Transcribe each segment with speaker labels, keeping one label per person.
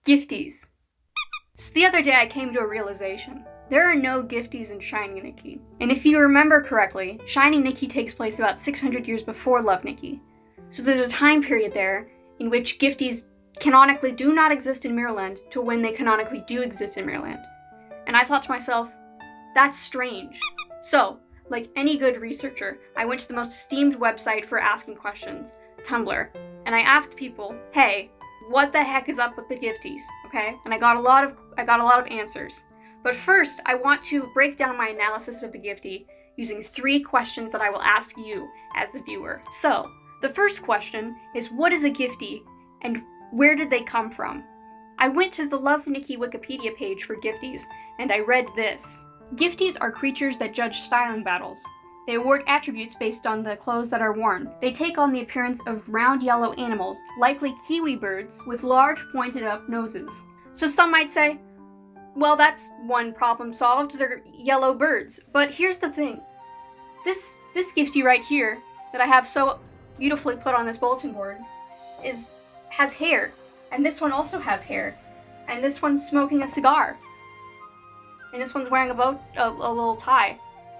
Speaker 1: Gifties. So the other day I came to a realization. There are no Gifties in Shining Nikki. And if you remember correctly, Shining Nikki takes place about 600 years before Love Nikki. So there's a time period there in which Gifties canonically do not exist in Mirrorland to when they canonically do exist in Mirrorland. And I thought to myself, that's strange. So, like any good researcher, I went to the most esteemed website for asking questions, Tumblr, and I asked people, hey, what the heck is up with the Gifties, okay? And I got a lot of answers. But first, I want to break down my analysis of the Gifty using 3 questions that I will ask you as the viewer. So, the first question is, what is a Gifty, and where did they come from? I went to the Love Nikki Wikipedia page for Gifties, and I read this. Gifties are creatures that judge styling battles. They award attributes based on the clothes that are worn. They take on the appearance of round yellow animals, likely kiwi birds, with large pointed up noses. So some might say, well, that's one problem solved, they're yellow birds. But here's the thing. This Gifty right here, that I have so beautifully put on this bulletin board, has hair. And this one also has hair. And this one's smoking a cigar. And this one's wearing a little tie.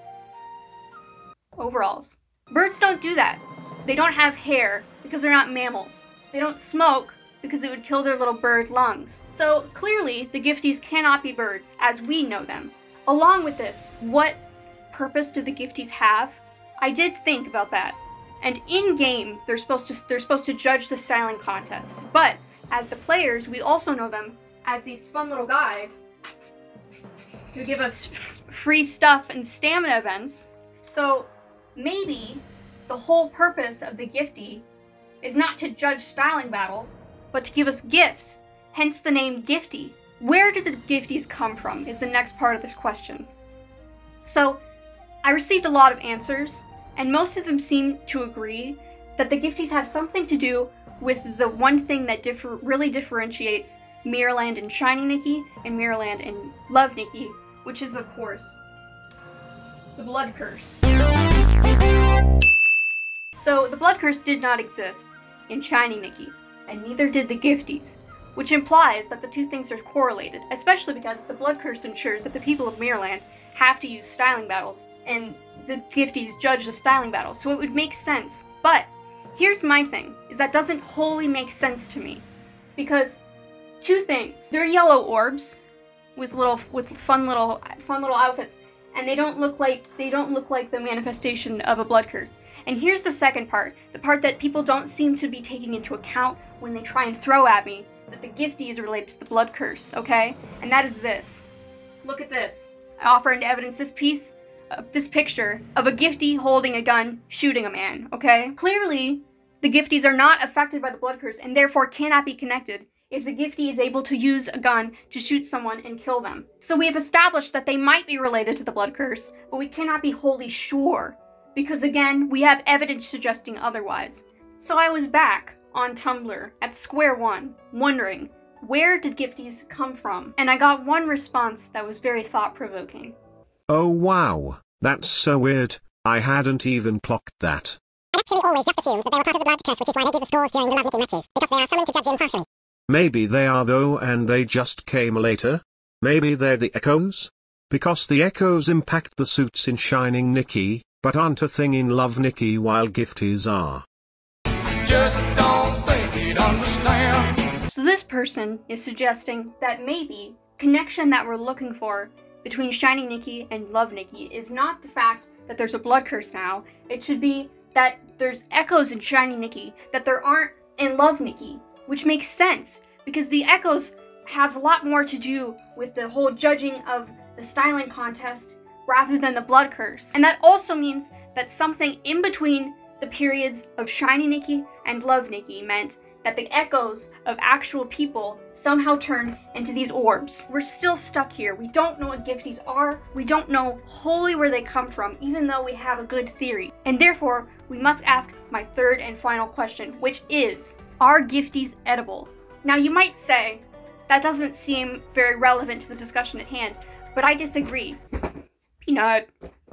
Speaker 1: Overalls. Birds don't do that. They don't have hair because they're not mammals. They don't smoke because it would kill their little bird lungs. So clearly, the Gifties cannot be birds as we know them. Along with this, what purpose do the Gifties have? I did think about that. And in-game, they're supposed to judge the styling contests. But as the players, we also know them as these fun little guys who give us free stuff and stamina events. So maybe the whole purpose of the Gifty is not to judge styling battles, but to give us gifts, hence the name Gifty. Where did the Gifties come from is the next part of this question. So I received a lot of answers, and most of them seem to agree that the Gifties have something to do with the one thing that really differentiates Mirrorland and Shining Nikki and Mirrorland and Love Nikki, which is, of course, the Blood Curse. So the Blood Curse did not exist in Shining Nikki, and neither did the Gifties, which implies that the two things are correlated, especially because the Blood Curse ensures that the people of Mirrorland have to use styling battles, and the Gifties judge the styling battles, so it would make sense. But here's my thing, is that doesn't wholly make sense to me, because two things. They're yellow orbs with fun little outfits, and they don't look like the manifestation of a blood curse. And here's the second part, the part that people don't seem to be taking into account when they try and throw at me that the Gifty is related to the blood curse, okay? And that is this. Look at this. I offer into evidence this picture of a Gifty holding a gun shooting a man, okay? Clearly, the Gifties are not affected by the blood curse and therefore cannot be connected if the Gifty is able to use a gun to shoot someone and kill them. So we have established that they might be related to the blood curse, but we cannot be wholly sure, because again, we have evidence suggesting otherwise. So I was back on Tumblr at square one, wondering, where did Gifties come from? And I got one response that was very thought-provoking.
Speaker 2: Oh wow, that's so weird, I hadn't even clocked that.
Speaker 3: I actually always just assumed that they were part of the blood curse, which is why they give the scores during the Love Nikki matches, because they are summoned to judge impartially.
Speaker 2: Maybe they are though, and they just came later? Maybe they're the echoes? Because the echoes impact the suits in Shining Nikki, but aren't a thing in Love Nikki while Gifties are.
Speaker 4: Just don't think he'd understand.
Speaker 1: So this person is suggesting that maybe connection that we're looking for between Shining Nikki and Love Nikki is not the fact that there's a blood curse now, it should be that there's echoes in Shining Nikki that there aren't in Love Nikki. Which makes sense, because the echoes have a lot more to do with the whole judging of the styling contest rather than the blood curse. And that also means that something in between the periods of Shining Nikki and Love Nikki meant that the echoes of actual people somehow turn into these orbs. We're still stuck here. We don't know what Gifties are. We don't know wholly where they come from, even though we have a good theory. And therefore, we must ask my third and final question, which is, are Gifties edible? Now you might say, that doesn't seem very relevant to the discussion at hand, but I disagree. Peanut.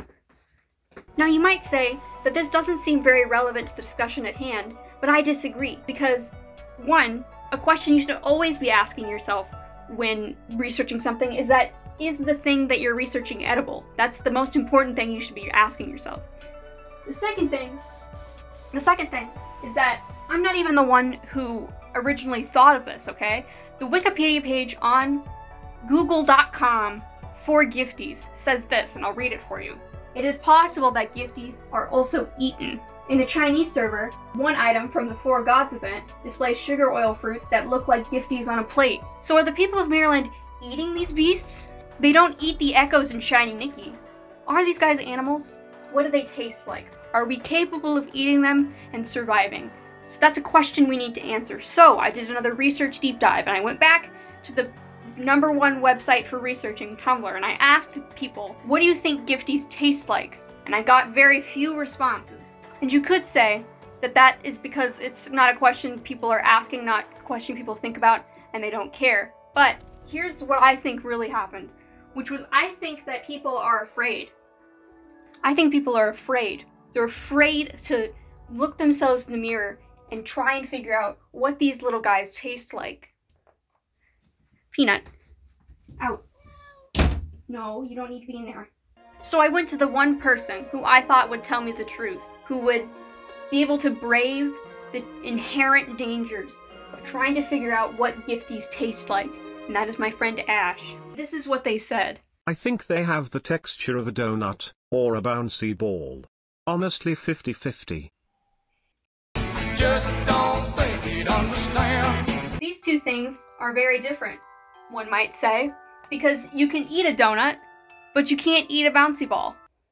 Speaker 1: Now you might say that this doesn't seem very relevant to the discussion at hand, but I disagree, because 1, a question you should always be asking yourself when researching something is that, is the thing that you're researching edible? That's the most important thing you should be asking yourself. The second thing is that I'm not even the one who originally thought of this, okay? The Wikipedia page on google.com for Giftys says this, and I'll read it for you. It is possible that Giftys are also eaten. In the Chinese server, one item from the Four Gods event displays sugar oil fruits that look like Giftys on a plate. So are the people of Maryland eating these beasts? They don't eat the echoes in Shining Nikki. Are these guys animals? What do they taste like? Are we capable of eating them and surviving? So that's a question we need to answer. So I did another research deep dive, and I went back to the #1 website for researching, Tumblr, and I asked people, what do you think Giftys taste like? And I got very few responses. And you could say that that is because it's not a question people are asking, not a question people think about, and they don't care. But here's what I think really happened, which was I think that people are afraid. I think people are afraid. They're afraid to look themselves in the mirror and try and figure out what these little guys taste like. Peanut. Out. No, you don't need to be in there. So I went to the one person who I thought would tell me the truth, who would be able to brave the inherent dangers of trying to figure out what Giftys taste like, and that is my friend Ash. This is what they said.
Speaker 2: I think they have the texture of a donut, or a bouncy ball. Honestly 50-50.
Speaker 4: Just don't think he'd understand.
Speaker 1: These two things are very different, one might say, because you can eat a donut, but you can't eat a bouncy ball.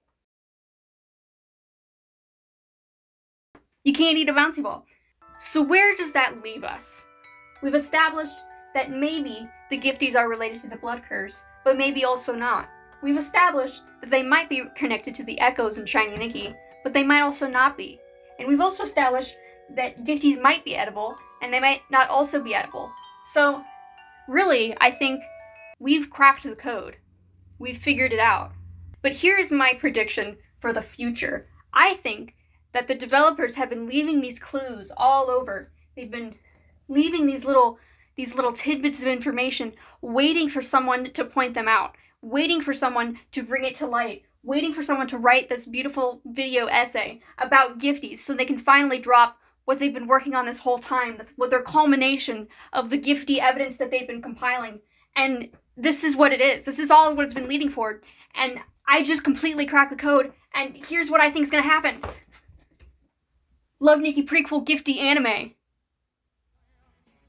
Speaker 1: You can't eat a bouncy ball. So where does that leave us? We've established that maybe the Giftys are related to the blood curse, but maybe also not. We've established that they might be connected to the echoes in Shining Nikki, but they might also not be. And we've also established that Giftys might be edible, and they might not also be edible. So, really, I think we've cracked the code. We've figured it out. But here's my prediction for the future. I think that the developers have been leaving these clues all over. They've been leaving these little tidbits of information, waiting for someone to point them out, waiting for someone to bring it to light, waiting for someone to write this beautiful video essay about Giftys so they can finally drop what they've been working on this whole time, with their culmination of the Gifty evidence that they've been compiling. And this is what it is. This is all what it's been leading for. And I just completely cracked the code. And here's what I think is going to happen. Love Nikki prequel Gifty anime.
Speaker 4: And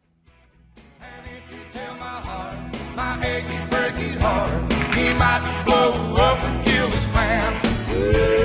Speaker 4: if you tell my heart, my achy, breaky heart, he might blow